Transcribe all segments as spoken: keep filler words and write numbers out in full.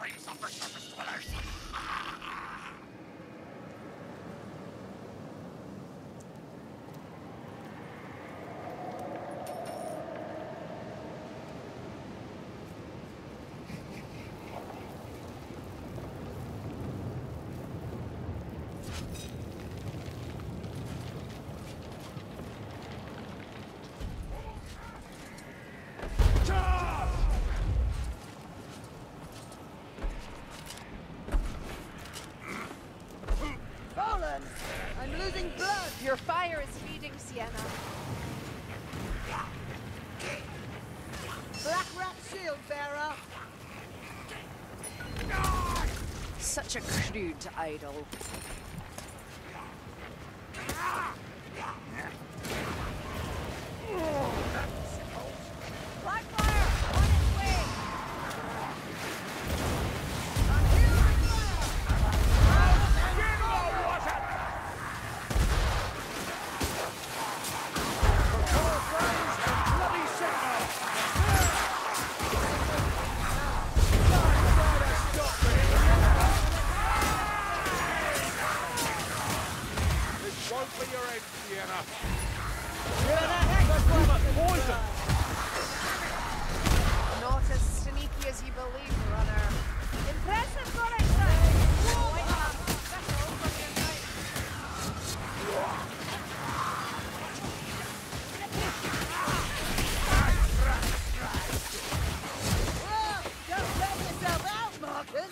flames of the surface dwellers. I'm losing blood! Your fire is feeding Sienna. Black Rat Shield Bearer! Such a crude idol. Blackfire! On its way! Not as sneaky as you believe, runner. Impressive correction! Quite a special from your night. Whoa! Don't let yourself out, Marcus!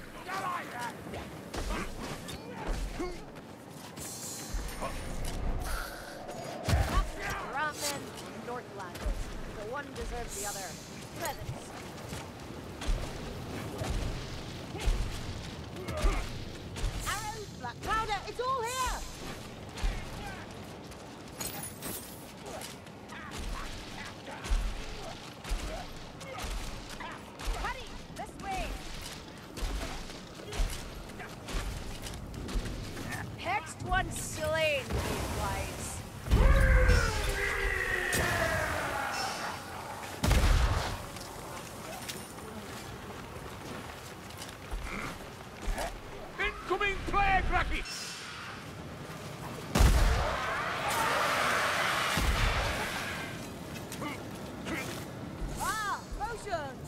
Ratmen, Northlanders. The one deserves the other. Presents. Arrows, black powder, it's all here! Hurry! This way! Hexed one slain, wise. Incoming plague rocket! Ah, motion!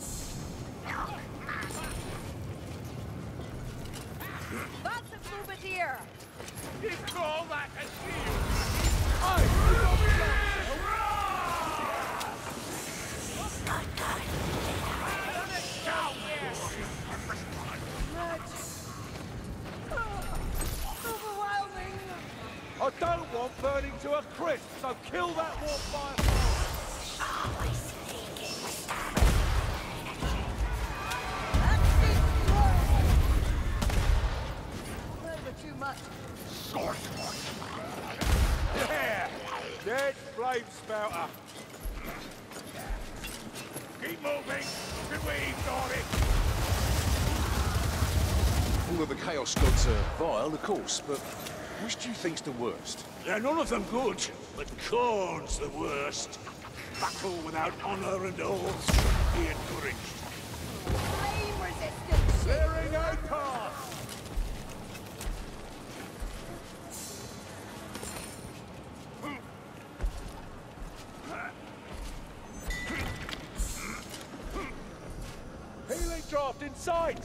That's a Boubadir! You call that a shield? Overwhelming! I don't want burning to a crisp, so kill that warp fire! Over too much. Yeah! Dead flame spouter! Keep moving! We've got it! All of the Chaos Gods are vile, of course, but which do you think's the worst? They're none of them good, but Khorne's the worst. Battle without honor and oaths should be encouraged. Flame resistance! Clearing a path! Healing draft in sight!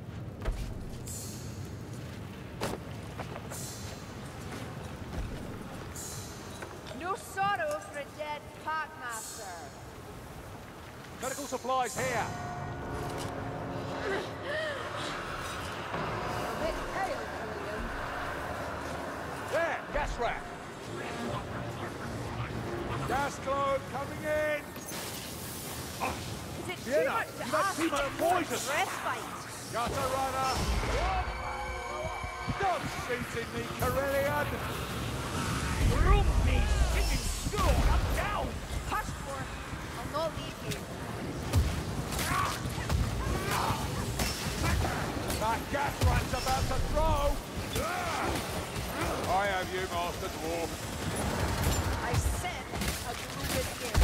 No sorrow for a dead Packmaster. Medical supplies here! A bit pale, Killian. There! Gas rack! Gas globe coming in! Is it too Sienna, much to you've had ask too for much a poison. respite? Gutter runner! Stop shooting me, Carillion! Room me, sitting still, I'm down! Hush, Fort. I'll not leave you. That gas rat's about to throw! I have you, Master Dwarf. I said a druid here.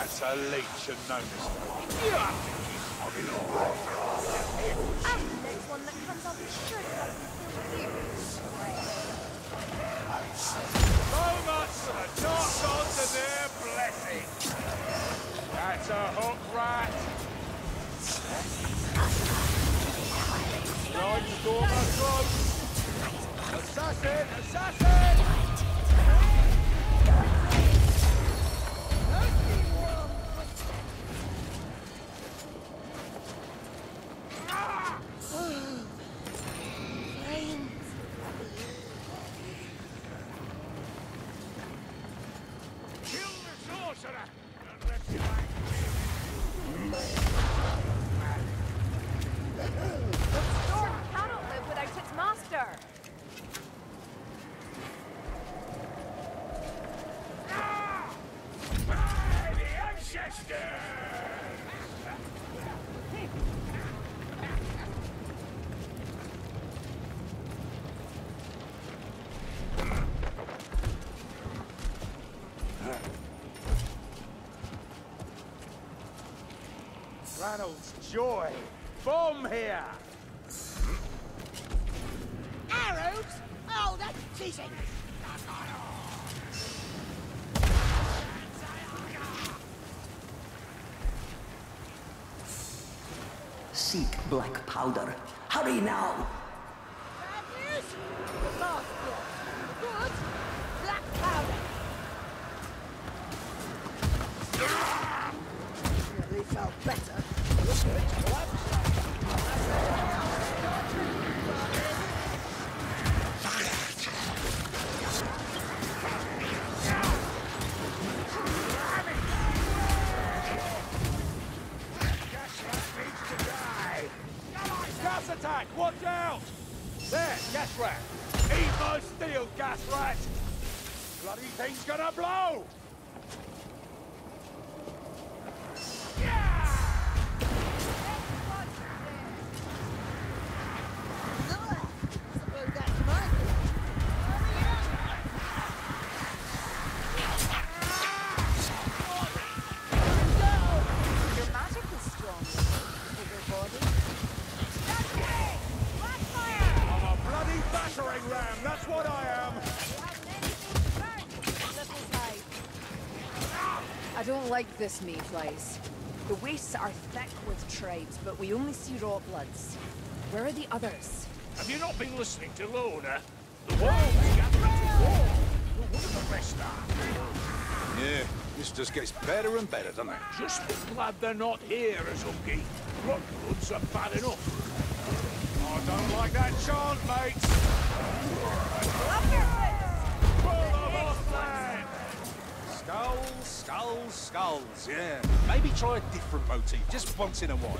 That's a leech and no mistake. You have to keep hogging on. And the next one that comes up is sure to have some you. So much for the dark gods and their blessing. That's a hook rat. Right, Stormer close. Assassin! Assassin! Kill the sorcerer and let you back. The storm cannot live without its master. By the ancestor! Ranald's joy. Bomb here! Arrows? Oh, that's teasing. Seek black powder. Hurry now! Bad news? The last block. Good. Black powder. Nearly felt better. Gas attack! Watch out! There, gas rat! Eat my steel, gas rat! Bloody thing's gonna blow! Suppose that's mine. Your magic is strong. Bigger body. I'm a bloody battering ram, that's what I am! I don't like this, Mayflies. The wastes are thick with tribes, but we only see raw bloods. Where are the others? Have you not been listening to Lorna? The wolves gathering to war. What do the rest are? Yeah, this just gets better and better, doesn't it? Just be glad they're not here, Azungi. Bloodbloods are bad enough. I don't like that chant, mates! Pull them off, lad! Skulls, skulls, skulls, yeah. Maybe try a different motif, just once in a while.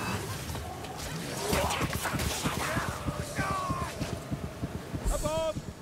Above!